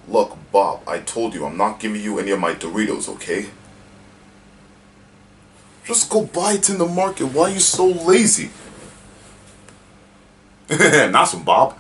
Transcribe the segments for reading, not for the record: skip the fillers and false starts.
Look, Bob, I told you I'm not giving you any of my Doritos, okay? Just go buy it in the market. Why are you so lazy? Nice one, Bob.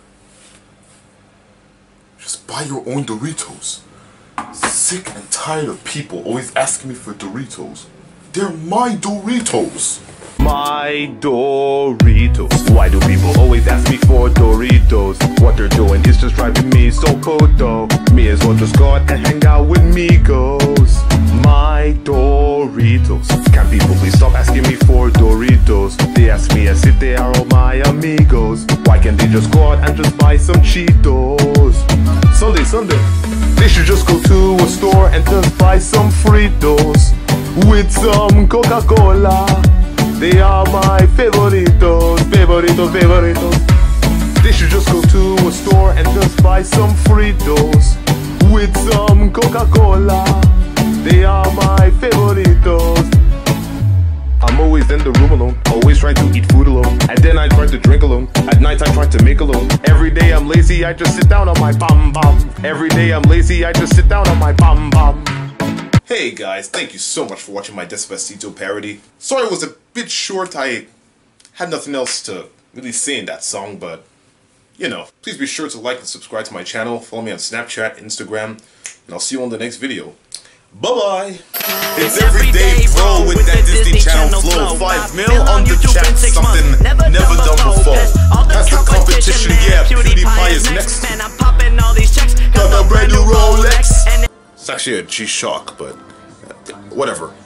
Just buy your own Doritos. Sick and tired of people always asking me for Doritos. They're my Doritos. My Doritos. Why do people always ask me for Doritos? What they're doing is just driving me so photo. Me as well just go out and hang out with Migos. My Doritos. Can people please stop asking me for Doritos? They ask me as if they are all my amigos. Why can't they just go out and just buy some Cheetos? Sunday, they should just go to a store and just buy some Fritos with some Coca-Cola. They are my favoritos. They should just go to a store and just buy some Fritos with some Coca-Cola. They are my favoritos. I'm always in the room alone, always trying to eat food alone, and then I try to drink alone. At night I try to make alone. Every day I'm lazy, I just sit down on my bum. Every day I'm lazy, I just sit down on my bum. Hey guys, thank you so much for watching my Despacito parody. Sorry it was a bit short, I had nothing else to really say in that song, but you know, please be sure to like and subscribe to my channel, follow me on Snapchat, Instagram, and I'll see you on the next video. Bye-bye! It's everyday bro with that Disney Channel flow. 5 mil on the chat, something never done before. That's the competition, yeah, PewDiePie is next. Got a brand new Rolex. It's actually a G-Shock, but whatever.